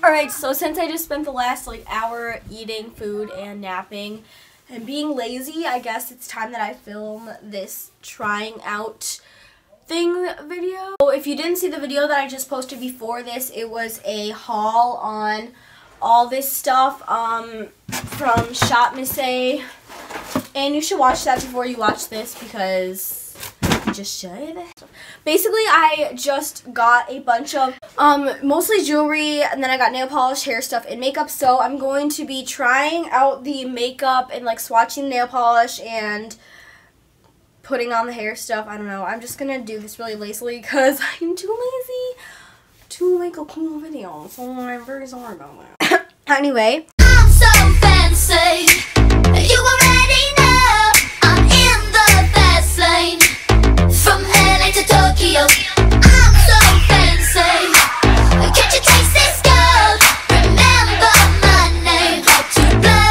Alright, so since I just spent the last like hour eating food and napping and being lazy, I guess it's time that I film this trying out thing video. So if you didn't see the video that I just posted before this, it was a haul on all this stuff from Shop Miss A. And you should watch that before you watch this because you just should. Basically, I just got a bunch of mostly jewelry, and then I got nail polish, hair stuff, and makeup. So I'm going to be trying out the makeup and like swatching nail polish and putting on the hair stuff. I don't know. I'm just gonna do this really lazily because I'm too lazy to make a cool video. So I'm very sorry about that. Anyway. I'm so fancy. You already know I'm in the fast lane. From LA to Tokyo, I'm so fancy. Can't you taste this gold? Remember my name, hard to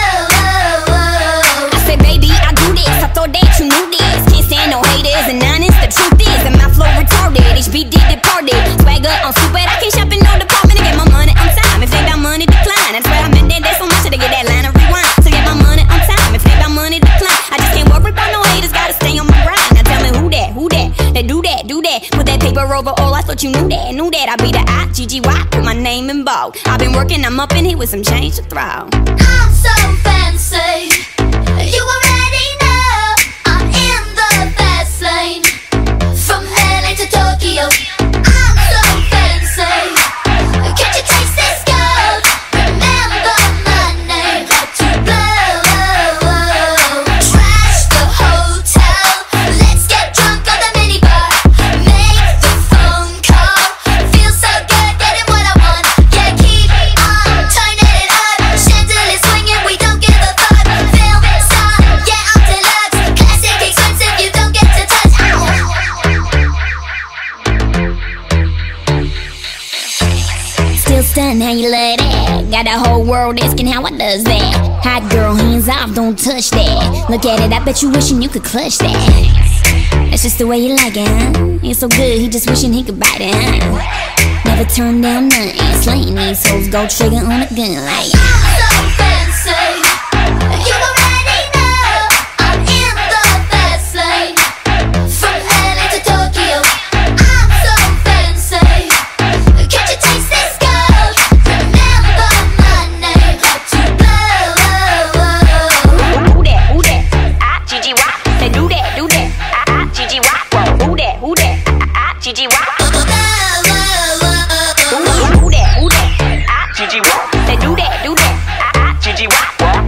blow. I said, baby, I do this. I thought that you knew this. Can't stand no haters and honest. The truth is, and my flow retarded. HB did departed. Swagger on stupid. I can't shop in no department to get my money on time. If they got money, decline. That's why I'm in there. There's so much to get that line of rewind. To get my money on time. If they got money, decline. I just can't worry about no haters. Gotta stay on my grind. Now tell me who that? Who that? They do that, do that. Put that paper over all. I thought you knew that, knew that. I be the I-G-G-Y. Put my name in bold. I've been working, I'm up in here with some change to throw. I'm so fancy. You already know I'm in the fast lane. From LA to Tokyo, I'm so fancy. Can't you taste this gold? Remember my name, hard to blow. Trash the hotel. Let's get drunk on the minibar. Make the phone call. Feel so good getting what I want. Yeah, keep on turning it up. Chandelier swinging, we don't give a fuck. Film star, yeah, I'm deluxe. Classic expensive, you don't get to touch. Still stunned how you love that. Got the whole world asking how I does that. Hot girl, hands off, don't touch that. Look at it, I bet you wishing you could clutch that. That's just the way you like it, huh? Ain't so good, he just wishing he could bite it, huh? Never turn down nothing. Slaying these hoes, go trigger on a gun like I'm so fancy. You already know I'm in the fast lane. From LA to Tokyo, I'm so fancy. Can't you taste this gold? Remember my name, hard to blow. who that? I-G-G-Y. They do that, I-G-G-Y. Who that? I-G-G-Y. Who that? I-G-G-Y. They do that, I-G-G-Y.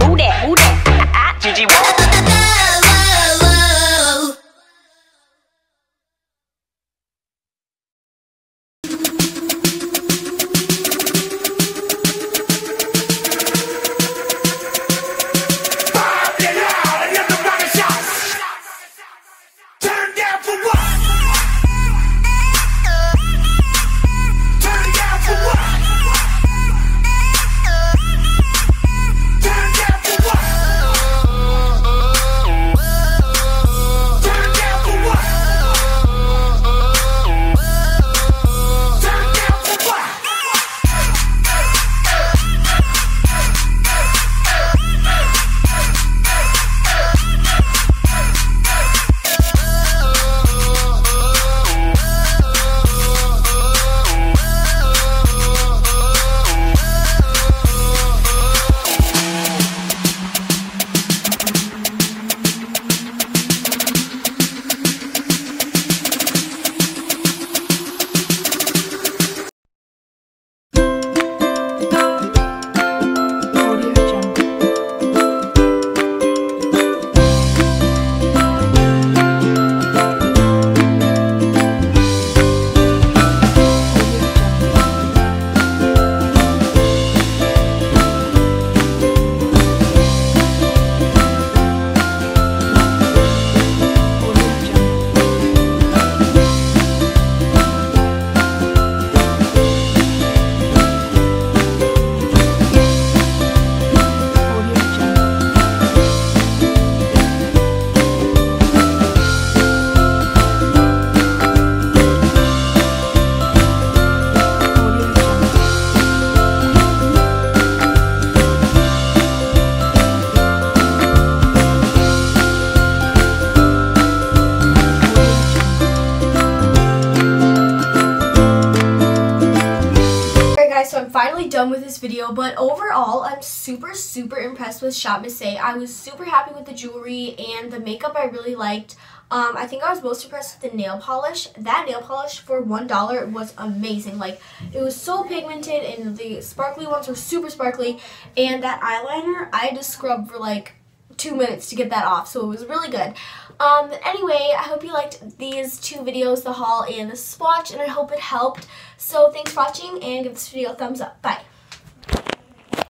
nearly done with this video, but overall, I'm super impressed with Shop Miss A. I was super happy with the jewelry and the makeup I really liked. I think I was most impressed with the nail polish. That nail polish for $1 was amazing. Like, it was so pigmented and the sparkly ones were super sparkly. And that eyeliner, I had to scrub for like 2 minutes to get that off, so it was really good. Anyway, I hope you liked these 2 videos, the haul and the swatch, and I hope it helped. So thanks for watching and give this video a thumbs up. Bye.